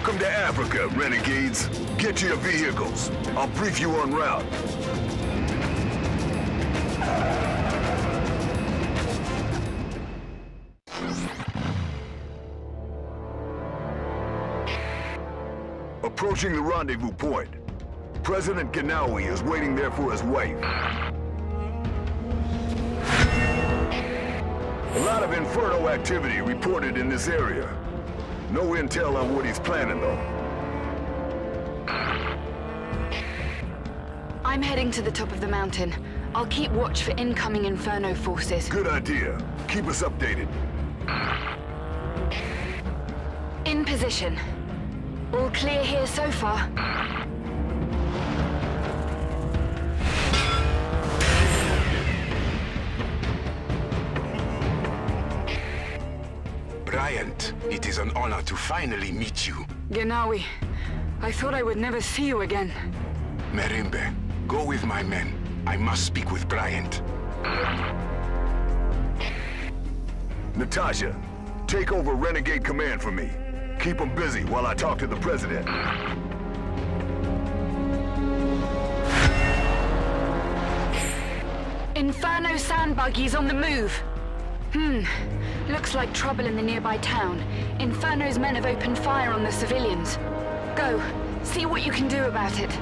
Welcome to Africa, renegades. Get to your vehicles. I'll brief you en route. Approaching the rendezvous point. President Ganawi is waiting there for his wife. A lot of Inferno activity reported in this area. No intel on what he's planning, though. I'm heading to the top of the mountain. I'll keep watch for incoming Inferno forces. Good idea. Keep us updated. In position. All clear here so far. Bryant, it is an honor to finally meet you. Ganawi, I thought I would never see you again. Merimbe, go with my men. I must speak with Bryant. Natasha, take over Renegade Command for me. Keep them busy while I talk to the President. Inferno sand buggies on the move. Looks like trouble in the nearby town. Inferno's men have opened fire on the civilians. Go, see what you can do about it.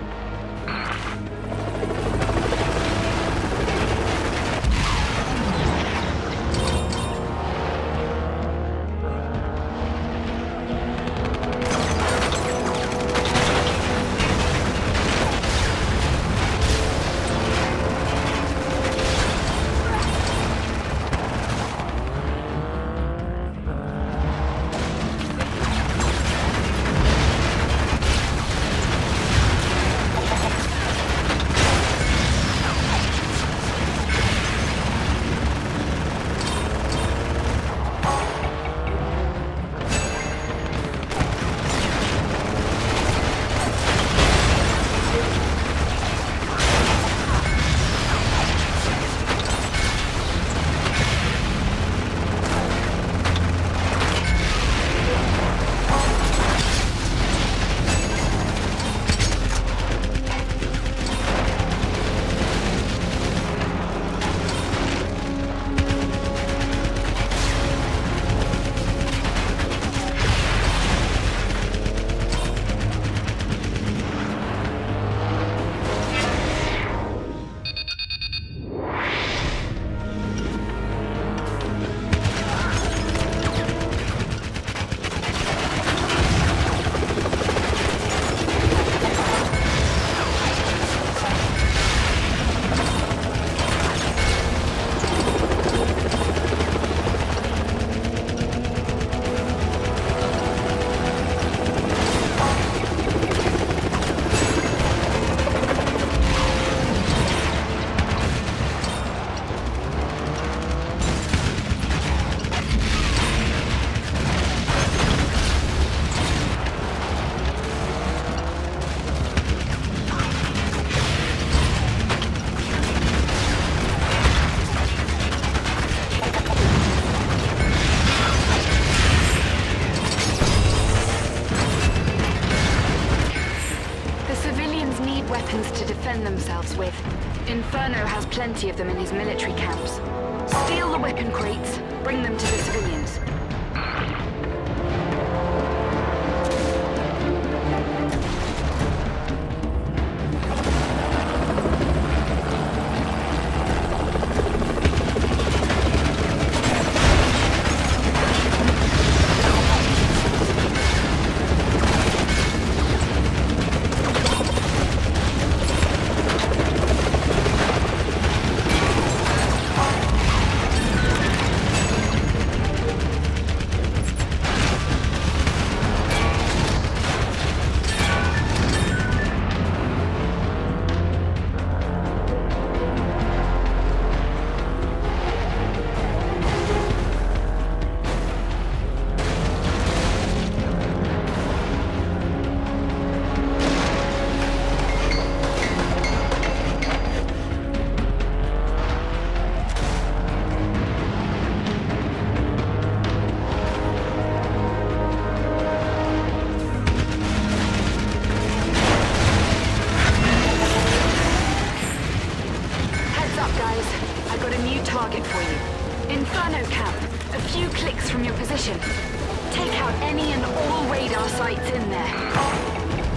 Themselves with. Inferno has plenty of them in his military camps. Steal the weapon crates, bring them to the civilians. Inferno camp, a few clicks from your position. Take out any and all radar sites in there.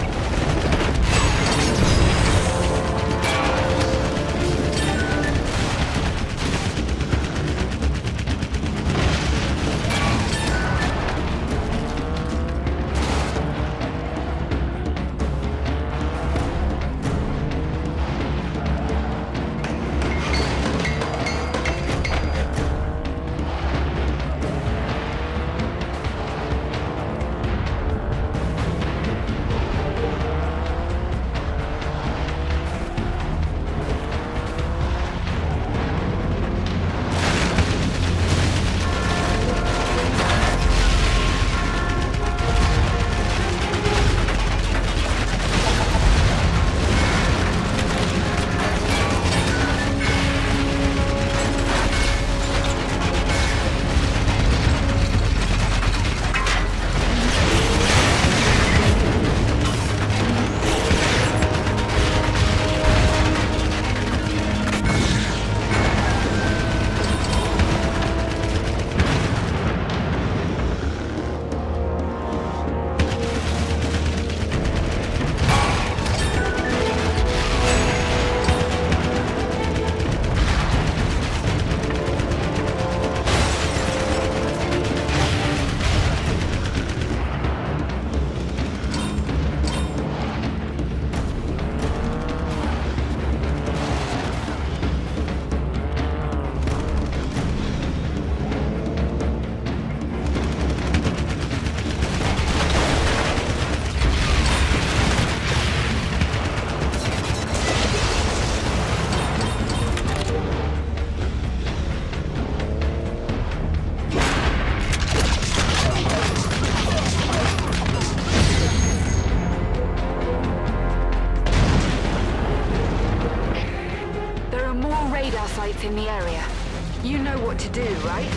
Sites in the area. You know what to do, right?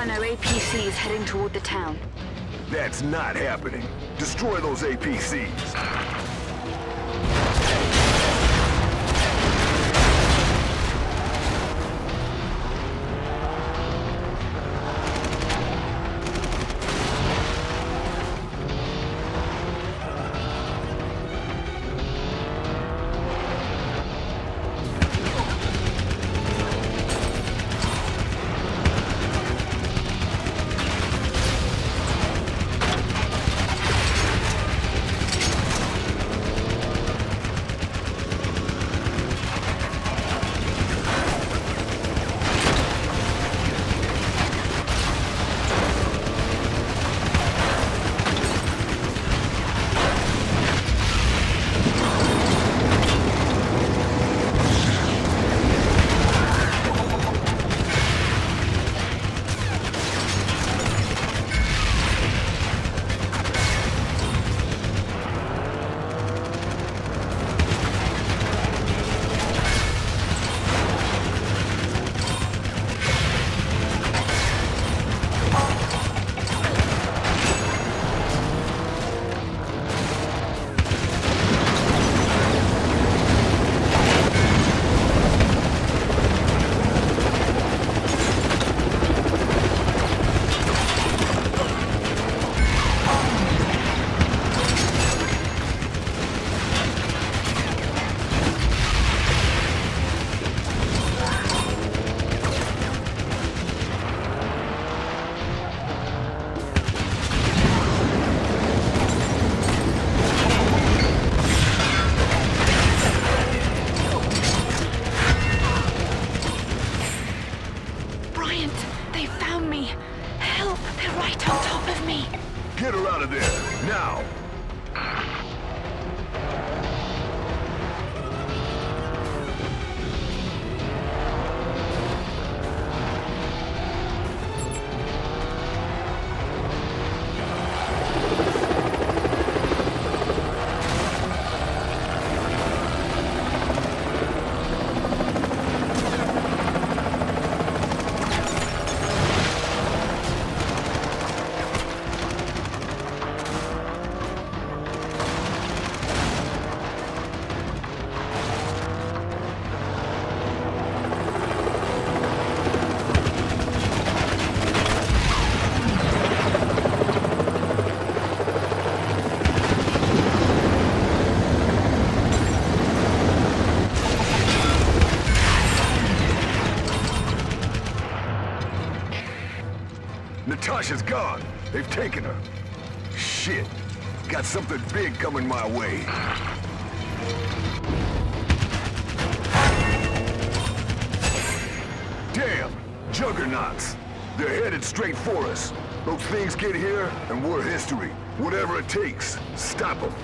Inferno APCs heading toward the town. That's not happening. Destroy those APCs. Get her out of there, now! Natasha's gone. They've taken her. Shit. Got something big coming my way. Damn! Juggernauts. They're headed straight for us. Those things get here, and we're history. Whatever it takes, stop them.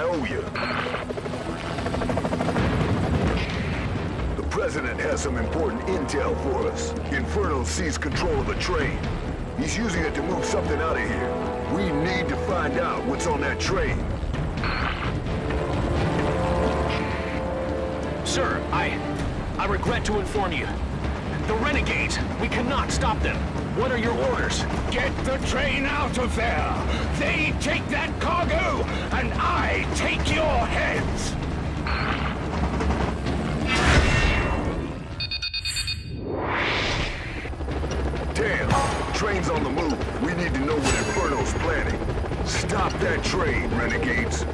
owe you. The President has some important intel for us. Inferno seized control of the train. He's using it to move something out of here. We need to find out what's on that train. Sir, I regret to inform you. The renegades, we cannot stop them. What are your orders? Get the train out of there! They take that cargo, and I take your heads! Damn! Train's on the move. We need to know what Inferno's planning. Stop that train, renegades.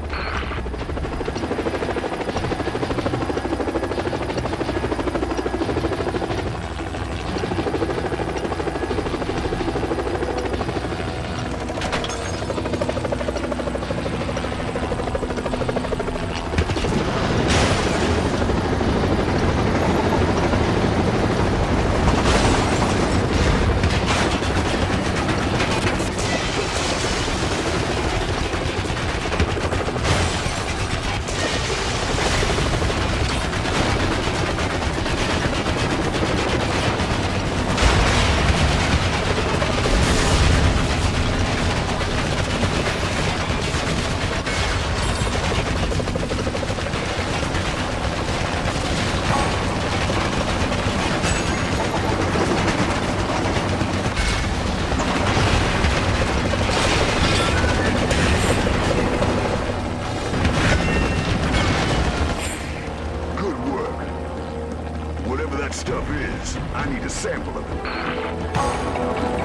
Stuff is, I need a sample of it.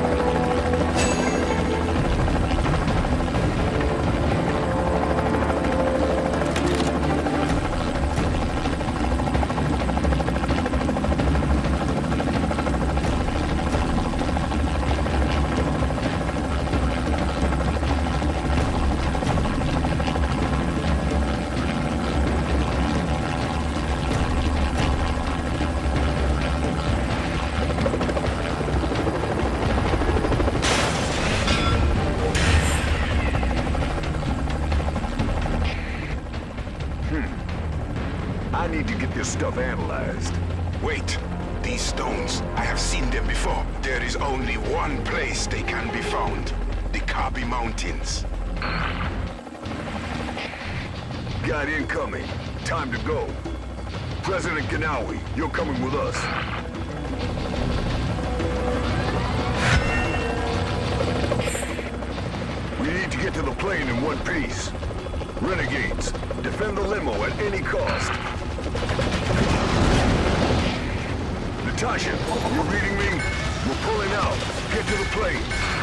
I need to get this stuff analyzed. Wait. These stones, I have seen them before. There is only one place they can be found. The Kabi Mountains. Got incoming. Time to go. President Ganawi, you're coming with us. We need to get to the plane in one piece. Renegades, defend the limo at any cost. Natasha, you reading me? We're pulling out. Get to the plane.